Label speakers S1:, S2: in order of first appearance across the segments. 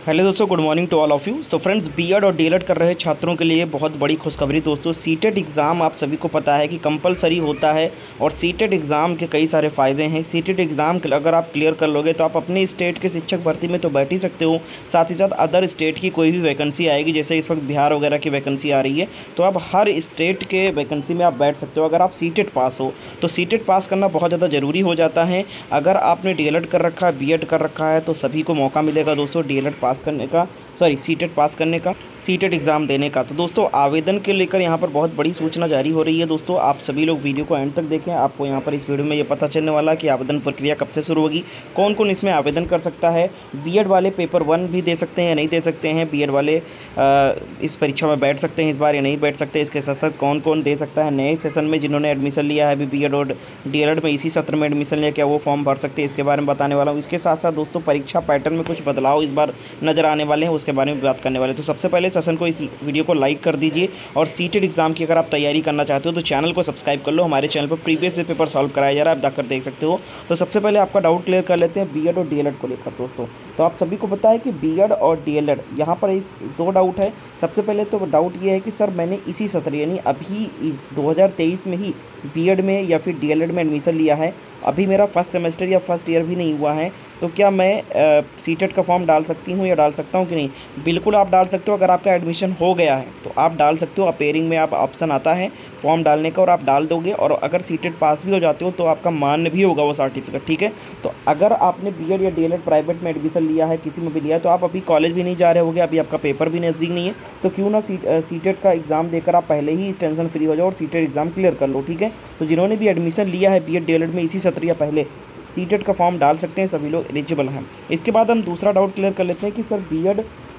S1: Hello दोस्तों, good morning to all of you. So friends, BEd और DElEd कर रहे छात्रों के लिए बहुत बड़ी खुशखबरी दोस्तों। सीटेट एग्ज़ाम आप सभी को पता है कि कंपलसरी होता है और सीटेट एग्ज़ाम के कई सारे फ़ायदे हैं। सीटेट एग्ज़ाम अगर आप क्लियर कर लोगे तो आप अपने स्टेट के शिक्षक भर्ती में तो बैठ ही सकते हो, साथ ही साथ अदर स्टेट की कोई भी वैकेंसी आएगी, जैसे इस वक्त बिहार वगैरह की वैकेंसी आ रही है, तो आप हर स्टेट के वैकेंसी में आप बैठ सकते हो अगर आप सीटेट पास हो। तो सीटेट पास करना बहुत ज़्यादा ज़रूरी हो जाता है। अगर आपने डीएलएड कर रखा है, बीएड कर रखा है, तो सभी को मौका मिलेगा दोस्तों डीएलएड पास करने का, सीटेट पास करने का, सीटेट एग्ज़ाम देने का। तो दोस्तों, आवेदन के लेकर यहाँ पर बहुत बड़ी सूचना जारी हो रही है दोस्तों। आप सभी लोग वीडियो को एंड तक देखें। आपको यहाँ पर इस वीडियो में ये पता चलने वाला कि आवेदन प्रक्रिया कब से शुरू होगी, कौन कौन इसमें आवेदन कर सकता है। बीएड वाले पेपर 1 भी दे सकते हैं, नहीं दे सकते हैं। बीएड वाले इस परीक्षा में बैठ सकते हैं इस बार या नहीं बैठ सकते। इसके साथ साथ कौन कौन दे सकता है। नए सेशन में जिन्होंने एडमिशन लिया है अभी बीएड और डीएलएड में, इसी सत्र में एडमिशन लिया, क्या वो फॉर्म भर सकते हैं, इसके बारे में बताने वाला हूँ। इसके साथ साथ दोस्तों, परीक्षा पैटर्न में कुछ बदलाव इस बार नज़र आने वाले हैं, उसके बारे में बात करने वाले। तो सबसे पहले सेशन को, इस वीडियो को लाइक कर दीजिए और सीटेट एग्जाम की अगर आप तैयारी करना चाहते हो तो चैनल को सब्सक्राइब कर लो। हमारे चैनल पर प्रीवियस पेपर सॉल्व कराया जा रहा है, आप जाकर देख सकते हो। तो सबसे पहले आपका डाउट क्लियर कर लेते हैं बीएड और डीएलएड को लेकर दोस्तों। तो आप सभी को पता है कि बीएड और डीएलएड यहाँ पर इस 2 डाउट है। सबसे पहले तो डाउट ये है कि सर मैंने इसी सत्र यानी अभी 2023 में ही बीएड में या फिर डीएलएड में एडमिशन लिया है, अभी मेरा फर्स्ट सेमेस्टर या फर्स्ट ईयर भी नहीं हुआ है, तो क्या मैं सीटेट का फॉर्म डाल सकती हूँ या डाल सकता हूँ कि नहीं? बिल्कुल आप डाल सकते हो। अगर आपका एडमिशन हो गया है तो आप डाल सकते हो। अपेयरिंग में आप ऑप्शन आता है फॉर्म डालने का और आप डाल दोगे, और अगर सीटेट पास भी हो जाते हो तो आपका मान्य भी होगा वो सर्टिफिकेट, ठीक है। तो अगर आपने बीएड या डीएलएड प्राइवेट में एडमिशन लिया है, किसी में भी लिया है, तो आप अभी कॉलेज भी नहीं जा रहे होगे, अभी आपका पेपर भी नज़दीक नहीं है, तो क्यों ना सीटेट का एग्ज़ाम देकर आप पहले ही टेंशन फ्री हो जाओ और सीटेट एग्ज़ाम क्लियर कर लो, ठीक है। तो जिन्होंने भी एडमिशन लिया है बीएड डीएलएड में इसी सत्र या पहले, सीटेट का फॉर्म डाल सकते हैं, सभी लोग एलिजिबल हैं। इसके बाद हम दूसरा डाउट क्लियर कर लेते हैं कि सर बीएड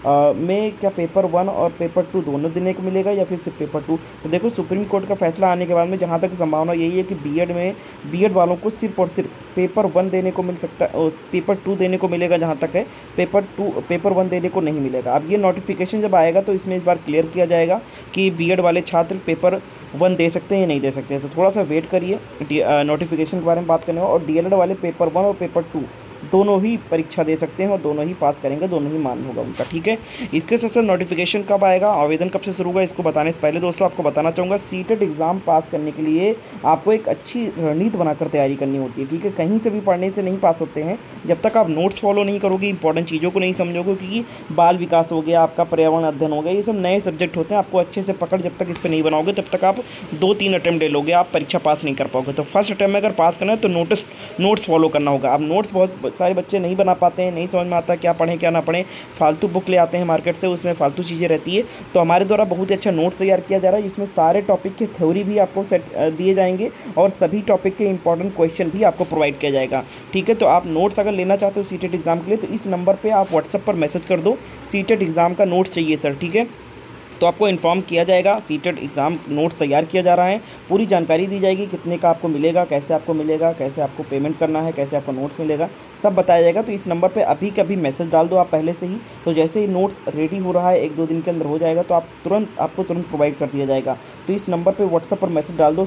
S1: में क्या पेपर 1 और पेपर 2 दोनों देने को मिलेगा या फिर सिर्फ पेपर 2? तो देखो, सुप्रीम कोर्ट का फैसला आने के बाद में जहाँ तक संभावना यही है कि बीएड वालों को सिर्फ और सिर्फ पेपर 1 देने को मिल सकता है, पेपर 2 देने को मिलेगा जहाँ तक है, पेपर 1 देने को नहीं मिलेगा। अब ये नोटिफिकेशन जब आएगा तो इसमें इस बार क्लियर किया जाएगा कि बीएड वाले छात्र पेपर 1 दे सकते हैं या नहीं दे सकते हैं। तो थोड़ा सा वेट करिए नोटिफिकेशन के बारे में बात करने में। और डीएलएड वाले पेपर 1 और पेपर 2 दोनों ही परीक्षा दे सकते हैं और दोनों ही पास करेंगे, दोनों ही मान्य होगा उनका, ठीक है। इसके साथ साथ नोटिफिकेशन कब आएगा, आवेदन कब से शुरू होगा, इसको बताने से पहले दोस्तों आपको बताना चाहूँगा, सीटेट एग्ज़ाम पास करने के लिए आपको एक अच्छी रणनीति बनाकर तैयारी करनी होती है, ठीक है। कहीं से भी पढ़ने से नहीं पास होते हैं। जब तक आप नोट्स फॉलो नहीं करोगे, इंपॉर्टेंट चीज़ों को नहीं समझोगे, क्योंकि बाल विकास हो गया, आपका पर्यावरण अध्ययन हो गया, ये सब नए सब्जेक्ट होते हैं, आपको अच्छे से पकड़ जब तक इस पर नहीं बनाओगे तब तक आप 2-3 अटैम्प्ट ले लोगे, आप परीक्षा पास नहीं कर पाओगे। तो फर्स्ट अटैम्प्ट में अगर पास करना है तो नोट्स फॉलो करना होगा। अब नोट्स बहुत सारे बच्चे नहीं बना पाते हैं, नहीं समझ में आता क्या पढ़ें क्या ना पढ़ें, फालतू बुक ले आते हैं मार्केट से, उसमें फालतू चीज़ें रहती है। तो हमारे द्वारा बहुत ही अच्छा नोट्स तैयार किया जा रहा है, जिसमें सारे टॉपिक के थ्योरी भी आपको दिए जाएंगे और सभी टॉपिक के इंपॉर्टेंट क्वेश्चन भी आपको प्रोवाइड किया जाएगा, ठीक है। तो आप नोट्स अगर लेना चाहते हो सीटेट एग्ज़ाम के लिए तो इस नंबर पर आप व्हाट्सएप पर मैसेज कर दो, सीटेट एग्ज़ाम का नोट्स चाहिए सर, ठीक है। तो आपको इन्फॉर्म किया जाएगा, सीटेट एग्ज़ाम नोट्स तैयार किया जा रहा है, पूरी जानकारी दी जाएगी, कितने का आपको मिलेगा, कैसे आपको मिलेगा, कैसे आपको पेमेंट करना है, कैसे आपको नोट्स मिलेगा, सब बताया जाएगा। तो इस नंबर पे अभी कभी मैसेज डाल दो आप पहले से ही, तो जैसे ही नोट्स रेडी हो रहा है 1-2 दिन के अंदर हो जाएगा तो आपको तुरंत प्रोवाइड कर दिया जाएगा। तो इस नंबर पे व्हाट्सएप पर मैसेज डाल दो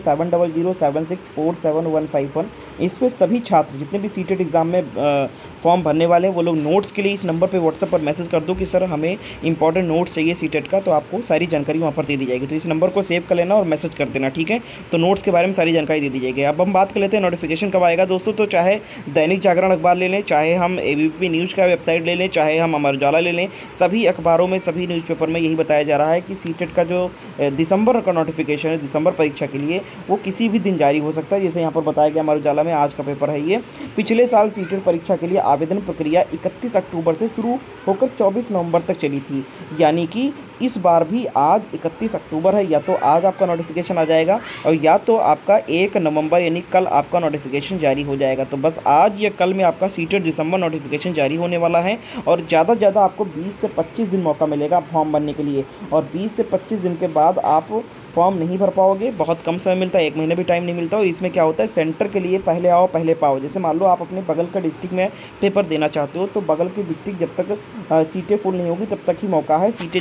S1: 7007647151। इस पर सभी छात्र जितने भी सीटेट एग्ज़ाम में फॉर्म भरने वाले हैं वो लोग नोट्स के लिए इस नंबर पे व्हाट्सएप पर मैसेज कर दो कि सर हमें इंपॉर्टेंट नोट्स चाहिए सीटेट का, तो आपको सारी जानकारी वहाँ पर दे दी जाएगी। तो इस नंबर को सेव कर लेना और मैसेज कर देना, ठीक है। तो नोट्स के बारे में सारी जानकारी दे दी जाएगी। अब हम बात कर लेते हैं नोटिफिकेशन कब आएगा दोस्तों। तो चाहे दैनिक जागरण अखबार ले लें, चाहे हम एबीपी न्यूज़ का वेबसाइट ले लें, चाहे हम अमर उजाला ले लें, सभी अखबारों में, सभी न्यूज़पेपर में यही बताया जा रहा है कि सीटेट का जो दिसंबर का नोटिफिकेशन है, दिसंबर परीक्षा के लिए, वो किसी भी दिन जारी हो सकता है। जैसे यहाँ पर बताया गया अमर उजाला में, आज का पेपर है ये। पिछले साल सीटेट परीक्षा के लिए आवेदन प्रक्रिया 31 अक्टूबर से शुरू होकर 24 नवंबर तक चली थी, यानी कि इस बार भी आज 31 अक्टूबर है, या तो आज आपका नोटिफिकेशन आ जाएगा और या तो आपका 1 नवंबर यानी कल आपका नोटिफिकेशन जारी हो जाएगा। तो बस आज या कल में आपका सीटेट दिसंबर नोटिफिकेशन जारी होने वाला है और ज़्यादा से ज़्यादा आपको 20 से 25 दिन मौका मिलेगा फॉर्म भरने के लिए, और 20 से 25 दिन के बाद आप फॉर्म नहीं भर पाओगे, बहुत कम समय मिलता है, 1 महीने भी टाइम नहीं मिलता। और इसमें क्या होता है, सेंटर के लिए पहले आओ पहले पाओ। जैसे मान लो आप अपने बगल का डिस्ट्रिक्ट में पेपर देना चाहते हो, तो बगल की डिस्ट्रिक्ट जब तक सीटें फुल नहीं होगी तब तक ही मौका है। सीटें जैसे ही फुल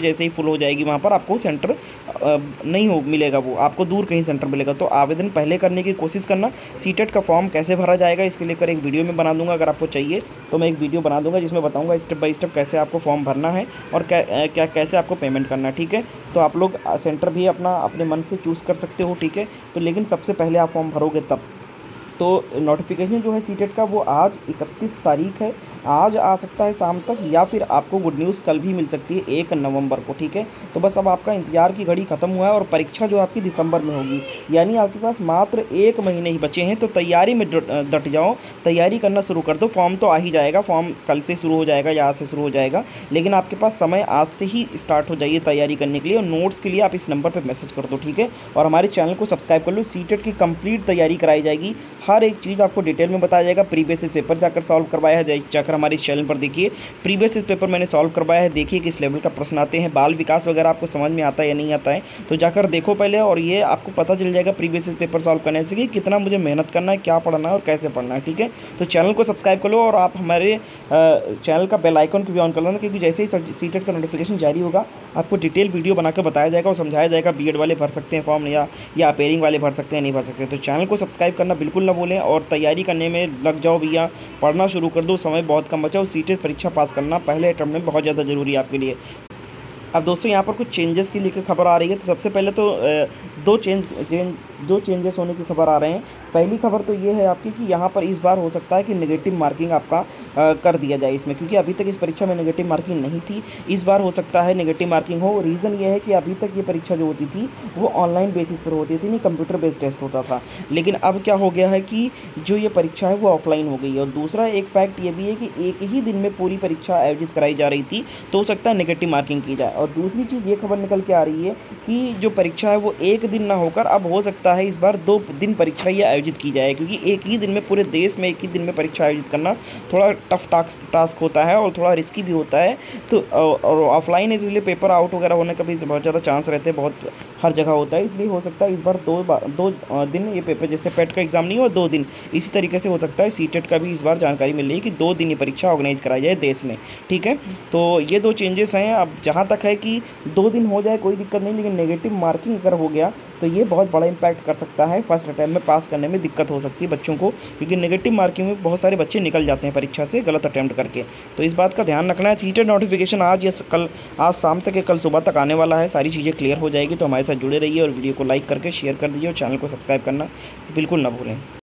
S1: हो जाएगी, वहाँ पर आपको सेंटर नहीं हो मिलेगा, वो आपको दूर कहीं सेंटर मिलेगा। तो आवेदन पहले करने की कोशिश करना। सीटेट का फॉर्म कैसे भरा जाएगा इसके लेकर एक वीडियो में बना दूंगा, अगर आपको चाहिए तो मैं एक वीडियो बना दूंगा जिसमें बताऊंगा स्टेप बाय स्टेप कैसे आपको फॉर्म भरना है और क्या कैसे आपको पेमेंट करना है, ठीक है। तो आप लोग सेंटर भी अपना अपने मन से चूज़ कर सकते हो, ठीक है। तो लेकिन सबसे पहले आप फॉर्म भरोगे तब। तो नोटिफिकेशन जो है सीटेट का वो आज 31 तारीख है, आज आ सकता है शाम तक, या फिर आपको गुड न्यूज़ कल भी मिल सकती है 1 नवंबर को, ठीक है। तो बस अब आपका इंतजार की घड़ी खत्म हुआ है और परीक्षा जो आपकी दिसंबर में होगी, यानी आपके पास मात्र 1 महीने ही बचे हैं। तो तैयारी में डट जाओ, तैयारी करना शुरू कर दो। फॉर्म तो आ ही जाएगा, फॉर्म कल से शुरू हो जाएगा या आज से शुरू हो जाएगा, लेकिन आपके पास समय आज से ही स्टार्ट हो जाइए तैयारी करने के लिए। और नोट्स के लिए आप इस नंबर पर मैसेज कर दो, ठीक है। और हमारे चैनल को सब्सक्राइब कर लो। सीटेट की कंप्लीट तैयारी कराई जाएगी, हर एक चीज़ आपको डिटेल में बताया जाएगा। प्रीवियस पेपर जाकर सॉल्व करवाया है, जाकर हमारे चैनल पर देखिए प्रीवियस पेपर मैंने सॉल्व करवाया है, देखिए किस लेवल का प्रश्न आते हैं, बाल विकास वगैरह आपको समझ में आता है या नहीं आता है, तो जाकर देखो पहले। और ये आपको पता चल जाएगा प्रीवियस पेपर सॉल्व करने से कि कितना मुझे मेहनत करना है, क्या पढ़ना है और कैसे पढ़ना है, ठीक है। तो चैनल को सब्सक्राइब कर लो और आप हमारे चैनल का बेल आइकन को भी ऑन कर लेना, क्योंकि जैसे ही सीटेट का नोटिफिकेशन जारी होगा आपको डिटेल वीडियो बनाकर बताया जाएगा और समझाया जाएगा बीएड वाले भर सकते हैं फॉर्म या अपेयरिंग वाले भर सकते हैं नहीं भर सकते। तो चैनल को सब्सक्राइब करना बिल्कुल ना भूलें और तैयारी करने में लग जाओ भैया, पढ़ना शुरू कर दो, समय बहुत कम बचा। और सीटेट परीक्षा पास करना पहले अटेम्प्ट में बहुत ज़्यादा ज़रूरी है आपके लिए। अब दोस्तों यहाँ पर कुछ चेंजेस की लेकर खबर आ रही है। तो सबसे पहले तो दो चेंजेस होने की खबर आ रहे हैं। पहली खबर तो ये है आपकी कि यहाँ पर इस बार हो सकता है कि नेगेटिव मार्किंग आपका कर दिया जाए इसमें, क्योंकि अभी तक इस परीक्षा में नेगेटिव मार्किंग नहीं थी, इस बार हो सकता है नेगेटिव मार्किंग हो। रीज़न ये है कि अभी तक ये परीक्षा जो होती थी वो ऑनलाइन बेसिस पर होती थी, नहीं कंप्यूटर बेस्ड टेस्ट होता था। लेकिन अब क्या हो गया है कि जो ये परीक्षा है वो ऑफलाइन हो गई है। और दूसरा एक फैक्ट ये भी है कि एक ही दिन में पूरी परीक्षा आयोजित कराई जा रही थी, तो हो सकता है नेगेटिव मार्किंग की जाए। और दूसरी चीज़ ये खबर निकल के आ रही है कि जो परीक्षा है वो एक दिन ना होकर अब हो सकता है इस बार 2 दिन परीक्षा ये आयोजित की जाए, क्योंकि एक ही दिन में पूरे देश में एक ही दिन में परीक्षा आयोजित करना थोड़ा टफ टास्क होता है और थोड़ा रिस्की भी होता है। तो और ऑफलाइन है, इसलिए पेपर आउट वगैरह होने का भी बहुत ज़्यादा चांस रहते हैं, बहुत हर जगह होता है। इसलिए हो सकता है इस बार दो दिन ये पेपर, जैसे पेट का एग्ज़ाम नहीं हुआ 2 दिन, इसी तरीके से हो सकता है सीटेट का भी इस बार जानकारी मिल रही है कि 2 दिन ये परीक्षा ऑर्गेनाइज कराई जाए देश में, ठीक है। तो ये 2 चेंजेस हैं। अब जहाँ तक है कि 2 दिन हो जाए कोई दिक्कत नहीं, लेकिन नेगेटिव मार्किंग अगर हो गया तो ये बहुत बड़ा इंपैक्ट कर सकता है, फर्स्ट अटैम्प्ट में पास करने में दिक्कत हो सकती है बच्चों को, क्योंकि नेगेटिव मार्किंग में बहुत सारे बच्चे निकल जाते हैं परीक्षा से गलत अटैम्प्ट करके। तो इस बात का ध्यान रखना है। सीटेट नोटिफिकेशन आज या कल, आज शाम तक या कल सुबह तक आने वाला है, सारी चीज़ें क्लियर हो जाएगी। तो हमारे साथ जुड़े रहिए और वीडियो को लाइक करके शेयर कर दीजिए और चैनल को सब्सक्राइब करना बिल्कुल ना भूलें।